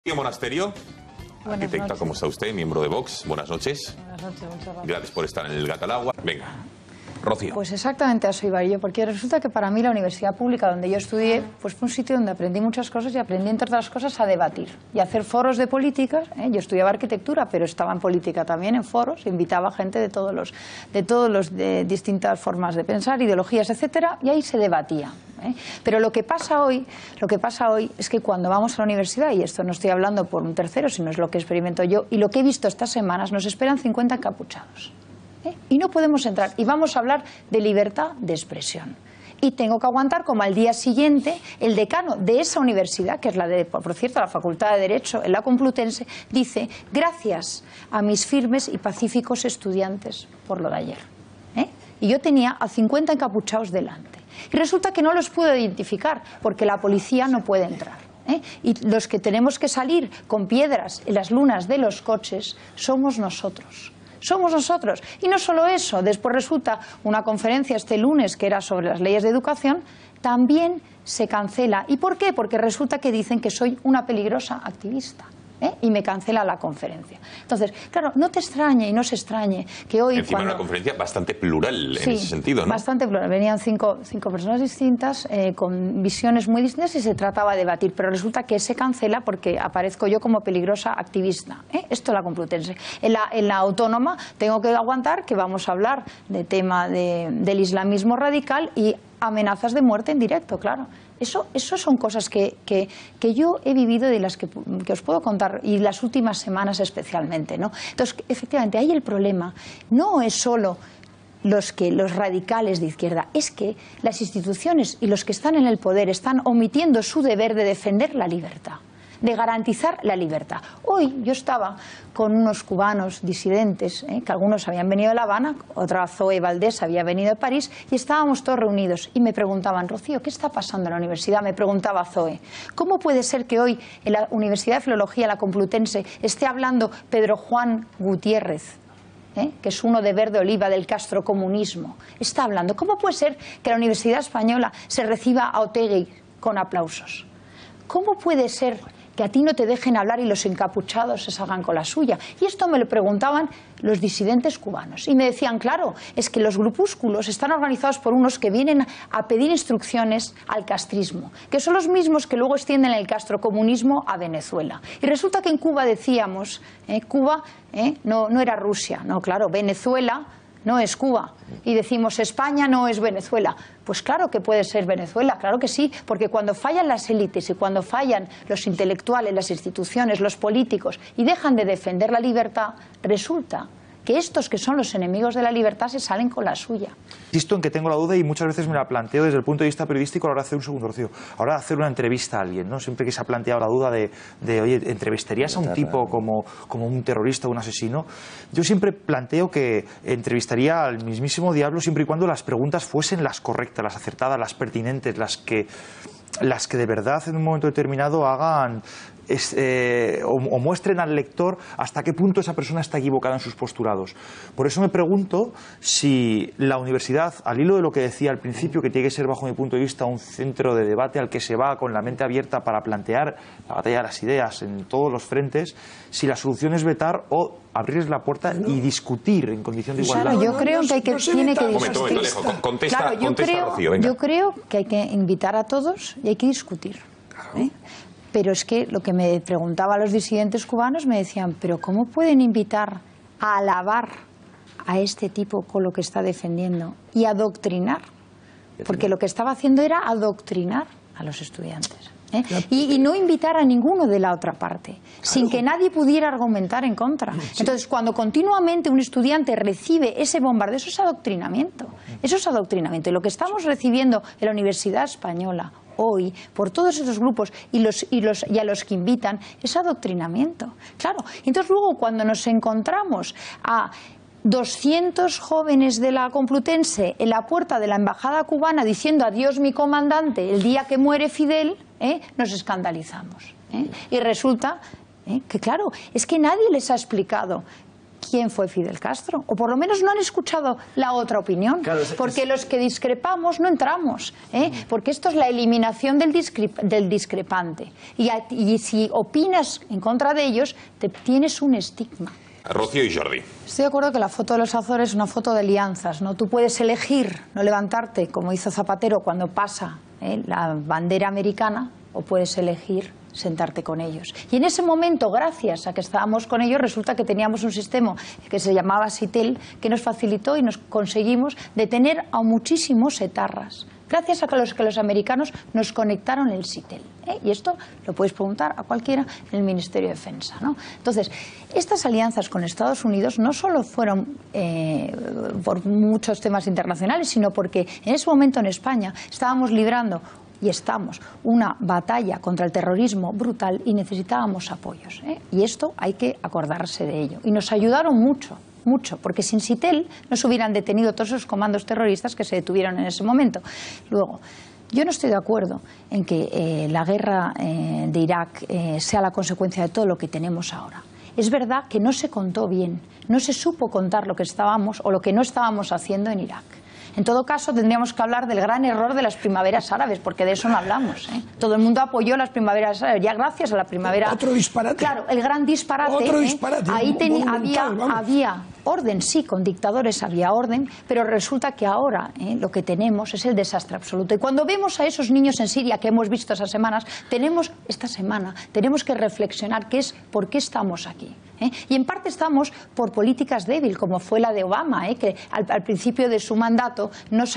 Monasterio, arquitecta, ¿cómo está usted? Miembro de Vox, buenas noches. Buenas noches, muchas gracias. Gracias por estar en el Gato al Agua. Venga, Rocío. Pues exactamente a eso iba yo, porque resulta que para mí la universidad pública donde yo estudié pues fue un sitio donde aprendí muchas cosas y aprendí, entre otras cosas, a debatir y a hacer foros de políticas. Yo estudiaba arquitectura, pero estaba en política también, en foros, invitaba a gente de distintas formas de pensar, ideologías, etcétera, y ahí se debatía. Pero lo que pasa hoy es que cuando vamos a la universidad, y esto no estoy hablando por un tercero, sino es lo que experimento yo y lo que he visto estas semanas, nos esperan 50 encapuchados. Y no podemos entrar. Y vamos a hablar de libertad de expresión. Y tengo que aguantar como al día siguiente el decano de esa universidad, que es la de, por cierto, la Facultad de Derecho en la Complutense, dice: gracias a mis firmes y pacíficos estudiantes por lo de ayer. Y yo tenía a 50 encapuchados delante. Y resulta que no los puedo identificar porque la policía no puede entrar. Y los que tenemos que salir con piedras en las lunas de los coches somos nosotros. Somos nosotros. Y no solo eso, después resulta una conferencia este lunes que era sobre las leyes de educación, también se cancela. ¿Y por qué? Porque resulta que dicen que soy una peligrosa activista. Y me cancela la conferencia. Entonces, claro, no te extrañe y no se extrañe que hoy... Encima una conferencia bastante plural en ese sentido, ¿no? Bastante plural. Venían cinco personas distintas, con visiones muy distintas y se trataba de debatir, pero resulta que se cancela porque aparezco yo como peligrosa activista. Esto es la Complutense. En la Autónoma tengo que aguantar que vamos a hablar de tema del islamismo radical y amenazas de muerte en directo, claro. Eso son cosas que yo he vivido y de las que os puedo contar, y las últimas semanas especialmente, ¿no? Entonces, efectivamente, ahí el problema no es solo los radicales de izquierda, es que las instituciones y los que están en el poder están omitiendo su deber de defender la libertad, de garantizar la libertad. Hoy yo estaba con unos cubanos disidentes, que algunos habían venido de La Habana, otra Zoe Valdés había venido de París, y estábamos todos reunidos y me preguntaban: Rocío, ¿qué está pasando en la universidad? Me preguntaba Zoe, ¿cómo puede ser que hoy en la Universidad de Filología, la Complutense, esté hablando Pedro Juan Gutiérrez, que es uno de Verde Oliva del castrocomunismo? Está hablando. ¿Cómo puede ser que la Universidad Española se reciba a Otegi con aplausos? ¿Cómo puede ser que a ti no te dejen hablar y los encapuchados se salgan con la suya? Y esto me lo preguntaban los disidentes cubanos. Y me decían: claro, es que los grupúsculos están organizados por unos que vienen a pedir instrucciones al castrismo, que son los mismos que luego extienden el castrocomunismo a Venezuela. Y resulta que en Cuba decíamos, Cuba no era Rusia, no, claro, Venezuela no es Cuba. Y decimos, España no es Venezuela. Pues claro que puede ser Venezuela, claro que sí, porque cuando fallan las élites y cuando fallan los intelectuales, las instituciones, los políticos y dejan de defender la libertad, resulta que estos que son los enemigos de la libertad se salen con la suya. Insisto en que tengo la duda y muchas veces me la planteo desde el punto de vista periodístico a la hora de hacer un segundo, Rocío. Ahora de hacer una entrevista a alguien, ¿no? Siempre que se ha planteado la duda de oye, ¿entrevistarías a un tipo como un terrorista o un asesino? Yo siempre planteo que entrevistaría al mismísimo diablo siempre y cuando las preguntas fuesen las correctas, las acertadas, las pertinentes, las que de verdad en un momento determinado hagan o muestren al lector hasta qué punto esa persona está equivocada en sus postulados. Por eso me pregunto si la universidad, al hilo de lo que decía al principio, que tiene que ser bajo mi punto de vista un centro de debate al que se va con la mente abierta para plantear la batalla de las ideas en todos los frentes, si la solución es vetar o abrirles la puerta y discutir en condición de igualdad. Claro, yo creo que tiene que discutir. Contesta, Rocío, venga. Yo creo que hay que invitar a todos y hay que discutir. Pero es que lo que me preguntaba los disidentes cubanos, me decían: pero ¿cómo pueden invitar a alabar a este tipo con lo que está defendiendo y adoctrinar? Porque lo que estaba haciendo era adoctrinar a los estudiantes. Y no invitar a ninguno de la otra parte, sin que nadie pudiera argumentar en contra. Entonces, cuando continuamente un estudiante recibe ese bombardeo, eso es adoctrinamiento. Eso es adoctrinamiento. Y lo que estamos recibiendo en la Universidad Española hoy, por todos esos grupos y a los que invitan, es adoctrinamiento. Claro. Entonces, luego, cuando nos encontramos a 200 jóvenes de la Complutense en la puerta de la embajada cubana diciendo adiós mi comandante el día que muere Fidel, nos escandalizamos. Y resulta que, claro, es que nadie les ha explicado quién fue Fidel Castro, o por lo menos no han escuchado la otra opinión, claro, porque los que discrepamos no entramos, porque esto es la eliminación del discrepante, y si opinas en contra de ellos, tienes un estigma. Rocío y Jordi. Estoy de acuerdo que la foto de los Azores es una foto de alianzas, ¿no? Tú puedes elegir no levantarte, como hizo Zapatero cuando pasa la bandera americana, o puedes elegir sentarte con ellos. Y en ese momento, gracias a que estábamos con ellos, resulta que teníamos un sistema que se llamaba SITEL, que nos facilitó y nos conseguimos detener a muchísimos etarras. Gracias a que los americanos nos conectaron el SITEL. Y esto lo puedes preguntar a cualquiera en el Ministerio de Defensa, ¿no? Entonces, estas alianzas con Estados Unidos no solo fueron por muchos temas internacionales, sino porque en ese momento en España estábamos librando y estamos una batalla contra el terrorismo brutal y necesitábamos apoyos, y esto hay que acordarse de ello. Y nos ayudaron mucho, porque sin SITEL no se hubieran detenido todos esos comandos terroristas que se detuvieron en ese momento. Luego, yo no estoy de acuerdo en que la guerra de Irak sea la consecuencia de todo lo que tenemos ahora. Es verdad que no se contó bien, no se supo contar lo que estábamos o lo que no estábamos haciendo en Irak. En todo caso, tendríamos que hablar del gran error de las primaveras árabes, porque de eso no hablamos, Todo el mundo apoyó las primaveras árabes, ya gracias a la primavera... Otro disparate. Claro, el gran disparate. Otro disparate. Ahí había orden, sí, con dictadores había orden, pero resulta que ahora lo que tenemos es el desastre absoluto. Y cuando vemos a esos niños en Siria que hemos visto esas semanas, tenemos que reflexionar qué es, por qué estamos aquí. Y en parte estamos por políticas débiles, como fue la de Obama, que al principio de su mandato nos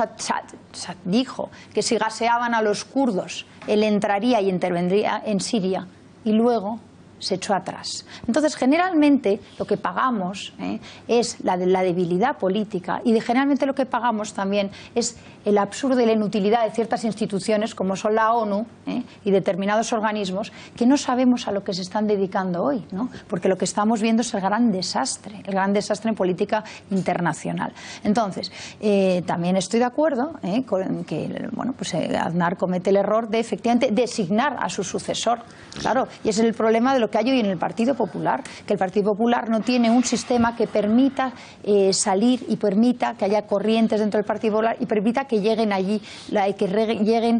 dijo que si gaseaban a los kurdos, él entraría y intervendría en Siria, y luego se echó atrás. Entonces, generalmente lo que pagamos es la debilidad política, y generalmente lo que pagamos también es el absurdo y la inutilidad de ciertas instituciones como son la ONU y determinados organismos que no sabemos a lo que se están dedicando hoy, ¿no? Porque lo que estamos viendo es el gran desastre en política internacional. Entonces, también estoy de acuerdo con que Aznar comete el error de efectivamente designar a su sucesor. Claro, y ese es el problema de lo que hay hoy en el Partido Popular, que el Partido Popular no tiene un sistema que permita salir y permita que haya corrientes dentro del Partido Popular y permita que lleguen allí, lleguen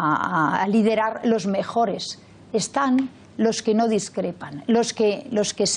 a liderar los mejores. Están los que no discrepan, los que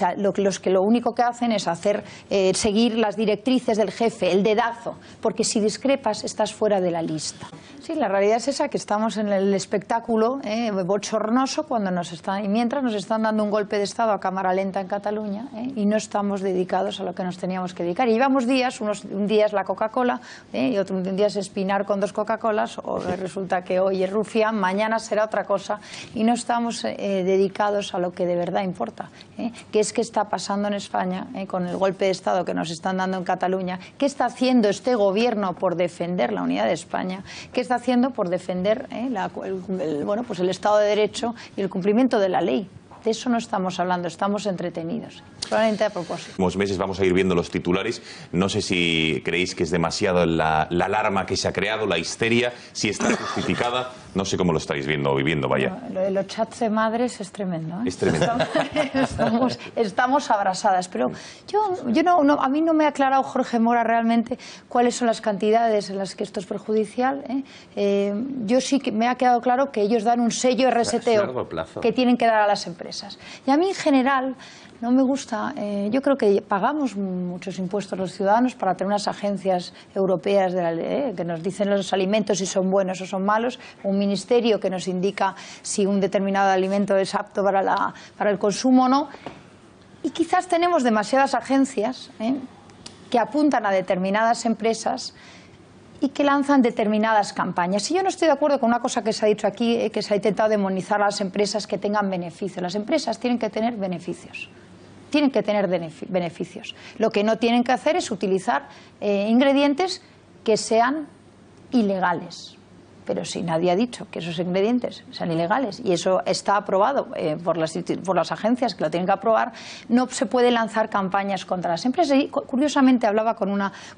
lo único que hacen es seguir las directrices del jefe, el dedazo, porque si discrepas estás fuera de la lista. Sí, la realidad es esa, que estamos en el espectáculo bochornoso y mientras nos están dando un golpe de Estado a cámara lenta en Cataluña, y no estamos dedicados a lo que nos teníamos que dedicar. Y llevamos días, un día es la Coca-Cola, y otro día es Espinar con 2 Coca-Colas, o resulta que hoy es Rufián, mañana será otra cosa, y no estamos dedicados a lo que de verdad importa, que es qué está pasando en España con el golpe de Estado que nos están dando en Cataluña, qué está haciendo este gobierno por defender la unidad de España, qué está haciendo por defender el Estado de Derecho y el cumplimiento de la ley. De eso no estamos hablando, estamos entretenidos. Probablemente a propósito. En unos meses vamos a ir viendo los titulares. No sé si creéis que es demasiado la alarma que se ha creado, la histeria, si está justificada. No sé cómo lo estáis viviendo, vaya. Lo de los chats de madres es tremendo, Es tremendo. Estamos abrasadas, pero a mí no me ha aclarado Jorge Mora realmente cuáles son las cantidades en las que esto es perjudicial. Yo sí que me ha quedado claro que ellos dan un sello RSTO que tienen que dar a las empresas. Y a mí en general no me gusta, yo creo que pagamos muchos impuestos los ciudadanos para tener unas agencias europeas que nos dicen los alimentos si son buenos o son malos, un ministerio que nos indica si un determinado alimento es apto para el consumo o no, y quizás tenemos demasiadas agencias que apuntan a determinadas empresas y que lanzan determinadas campañas. Y yo no estoy de acuerdo con una cosa que se ha dicho aquí, que se ha intentado demonizar a las empresas que tengan beneficios. Las empresas tienen que tener beneficios. Tienen que tener beneficios. Lo que no tienen que hacer es utilizar ingredientes que sean ilegales. Pero si nadie ha dicho que esos ingredientes sean ilegales y eso está aprobado por las agencias que lo tienen que aprobar, no se puede lanzar campañas contra las empresas. Y curiosamente hablaba con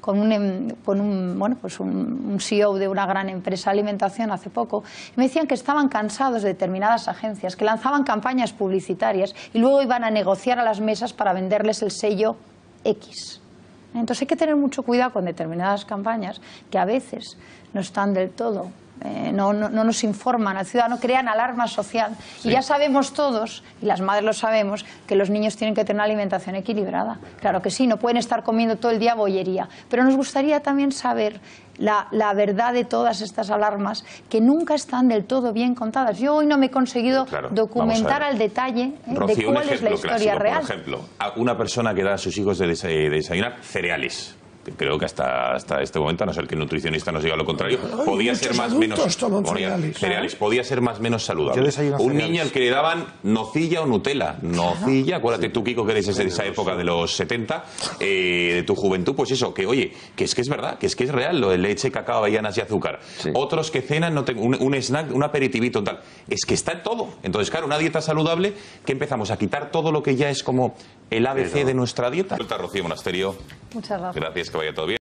un CEO de una gran empresa de alimentación hace poco, y me decían que estaban cansados de determinadas agencias que lanzaban campañas publicitarias y luego iban a negociar a las mesas para venderles el sello X. Entonces hay que tener mucho cuidado con determinadas campañas que a veces no están del todo, no nos informan al ciudadano, crean alarma social. Sí. Y ya sabemos todos, y las madres lo sabemos, que los niños tienen que tener una alimentación equilibrada. Claro que sí, no pueden estar comiendo todo el día bollería. Pero nos gustaría también saber la verdad de todas estas alarmas que nunca están del todo bien contadas. Yo hoy no me he conseguido documentar al detalle Rocío, de cuál es la historia clásico, real. Por ejemplo, a una persona que da a sus hijos de desayunar cereales. Creo que hasta este momento, a no ser que el nutricionista nos diga lo contrario, podía ser más menos cereales, podía ser más menos saludable. Un niño al que le daban nocilla o Nutella. Nocilla, acuérdate tú, Kiko, que eres de esa época de los 70, de tu juventud, pues eso, que oye, que es verdad, que es real, lo de leche, cacao, avellanas y azúcar. Sí. Otros que cenan, un snack, un aperitivito, tal. Es que está en todo. Entonces, claro, una dieta saludable, que empezamos a quitar todo lo que ya es como el ABC de nuestra dieta. Rocío Monasterio. Muchas gracias. Gracias, que vaya todo bien.